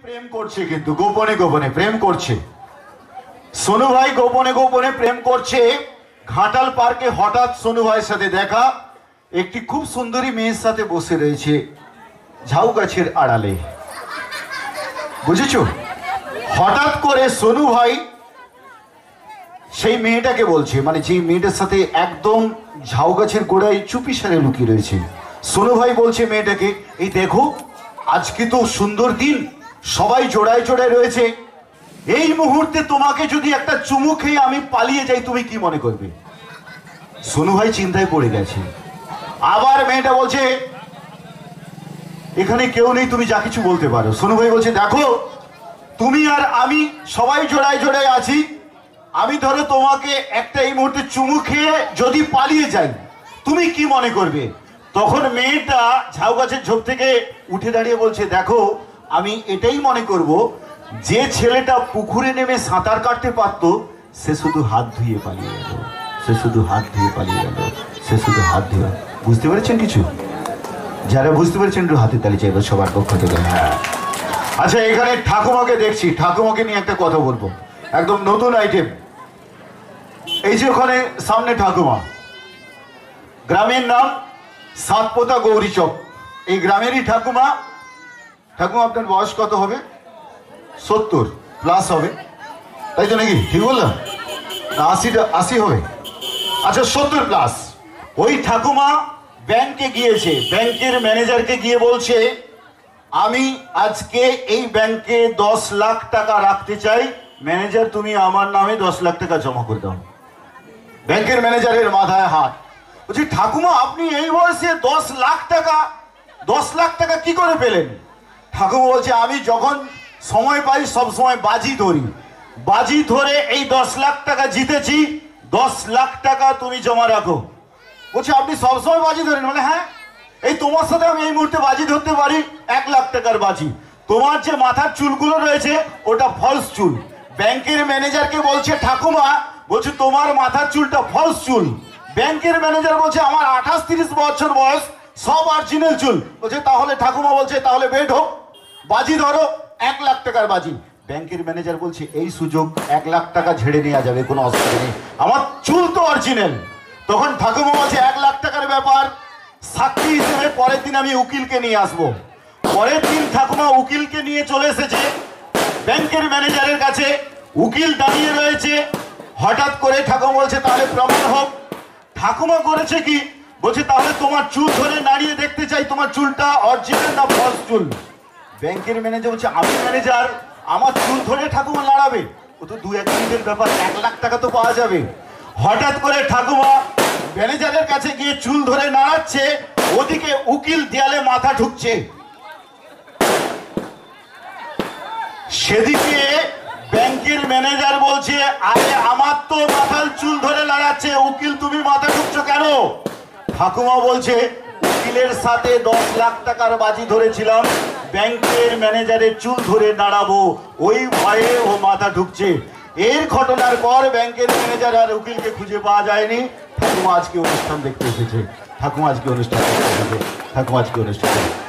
প্রেম করছে, কিন্তু গোপনে গোপনে প্রেম করছে। সোনু ভাই গোপনে গোপনে প্রেম করছে। ঘাটাল পার্কে হঠাৎ সোনু ভাইয়ের সাথে দেখা, একটি খুব সুন্দরী মেয়ের সাথে বসে রয়েছে ঝাউ গাছের আড়ালে। বুঝেছো? হঠাৎ করে সোনু ভাই সেই মেয়েটাকে বলছে, মানে যে মেয়েটার সাথে একদম ঝাউ গাছের গোড়ায় চুপি সারে লুকিয়ে রয়েছে, সোনু ভাই বলছে মেয়েটাকে, এই দেখো আজকে তো সুন্দর দিন, সবাই জোড়ায় জোড়ায় রয়েছে, এই মুহূর্তে তোমাকে যদি একটা চুমু খেয়ে আমি পালিয়ে যাই তুমি কি মনে করবে? সোনু ভাই চিন্তায় পড়ে গেছে। আবার মেয়েটা বলছে, এখানে কেউ নেই, তুমি যা কিছু বলতে পারো। সোনু ভাই বলছে, দেখো তুমি আর আমি সবাই জোড়ায় জোড়ায় আছি, আমি ধরো তোমাকে একটা এই মুহূর্তে চুমু খেয়ে যদি পালিয়ে যাই তুমি কি মনে করবে? তখন মেয়েটা ঝাউ গাছের ঝোপ থেকে উঠে দাঁড়িয়ে বলছে, দেখো আমি এটাই মনে করব, যে ছেলেটা পুকুরে নেমে সাঁতার কাটতে পারত সে শুধু হাত ধুয়ে পালিয়ে গেল, সে শুধু হাত ধুয়ে পালিয়ে গেল, সে শুধু হাত ধুয়ে। বুঝতে পেরেছেন কিছু? যারা বুঝতে পেরেছেন একটু হাতে তালি চাইবে সবার পক্ষ থেকে। হ্যাঁ, আচ্ছা এখানে ঠাকুমাকে দেখছি, ঠাকুমাকে নিয়ে একটা কথা বলবো, একদম নতুন আইটেম। এই যে ওখানে সামনে ঠাকুমা, গ্রামের নাম সাতপোতা গৌরীচক, এই গ্রামেরই ঠাকুমা। ঠাকুমা আপনার বয়স কত হবে? 70 প্লাস হবে, তাই তো নাকি? ঠিক বললাম না? 80 হবে। আচ্ছা 70 প্লাস। ওই ঠাকুমা ব্যাংকে গিয়েছে, ব্যাংকের ম্যানেজারকে গিয়ে বলছে, আমি আজকে এই ব্যাংকে 10 লাখ টাকা রাখতে চাই, ম্যানেজার তুমি আমার নামে 10 লাখ টাকা জমা করে দাও। ব্যাংকের ম্যানেজারের মাথায় হাত। বলছি, ঠাকুমা আপনি এই বয়সে 10 লাখ টাকা, 10 লাখ টাকা কি করে পেলেন? ঠাকুমা বলছে, আমি যখন সময় পাই সব সময় বাজি ধরি, বাজি ধরে এই 10 লাখ টাকা জিতেছি, 10 লাখ টাকা তুমি জমা রাখো। বলছে, আপনি সবসময় বাজি ধরেন? বলে, হ্যাঁ, এই তোমার সাথে আমি এই মুহূর্তে বাজি ধরতে পারি 1 লাখ টাকার বাজি। তোমার যে মাথার চুলগুলো রয়েছে ওটা ফলস চুল। ব্যাংকের ম্যানেজারকে বলছে ঠাকুমা, বলছে তোমার মাথার চুলটা ফলস চুল। ব্যাংকের ম্যানেজার বলছে, আমার 28-30 বছর বয়স, সব অরিজিনাল চুল। বলছে, তাহলে ঠাকুমা বলছে, তাহলে বেড হোক, বাজি ধরো 1 লাখ টাকার বাজি। ব্যাংকের ম্যানেজার বলছে, এই সুযোগ 1 লাখ টাকা ঝেড়ে নেওয়া যাবে, কোনো অসুবিধা নেই, আমার চুল তো অরিজিনাল। তখন ঠাকুমা বলছে, 1 লাখ টাকার ব্যাপার, সাক্ষী হিসেবে পরের দিন আমি উকিলকে নিয়ে আসবো। পরের দিন ঠাকুমা উকিলকে নিয়ে চলে এসেছে ব্যাংকের ম্যানেজারের কাছে। উকিল দাঁড়িয়ে রয়েছে। হঠাৎ করে ঠাকুমা বলছে, তাহলে প্রমাণ হোক। ঠাকুমা করেছে কি? বলছে, তাহলে তোমার চুল ধরে নাড়িয়ে দেখতে চাই, তোমার চুলটা অরিজিনাল না ফলস চুল। ব্যাংকের ম্যানেজার বলছে, আমি ম্যানেজার, আমার চুল ধরে ঠাকুমা নাড়াবে? ও তো 2-1 মিনিটের ব্যাপার, 1 লাখ টাকা তো পাওয়া যাবে। হঠাৎ করে ঠাকুমা ম্যানেজারের কাছে গিয়ে চুল ধরে নাড়াচ্ছে, ওদিকে উকিল দেয়ালে মাথা ঠুকছে। সেদিকে ব্যাংকের ম্যানেজার বলছে, আরে আমার তো মাথার চুল ধরে নাড়াচ্ছে, উকিল তুমি মাথা ঠুকছো কেন? ঠাকুমা বলছে, উকিলের সাথে 10 লাখ টাকার বাজি ধরেছিলাম, ব্যাংকের ম্যানেজারের চুল ধরে নাড়াবো, ওই ভয়ে ও মাথা ঢুকছে। এর ঘটনার পর ব্যাংকের ম্যানেজার আর উকিলকে খুঁজে পাওয়া যায়নি। ঠাকুমা আজকে অনুষ্ঠান দেখতে এসেছে, ঠাকুমা আজকে অনুষ্ঠান দেখতে এসেছে, ঠাকুমা আজকে অনুষ্ঠান।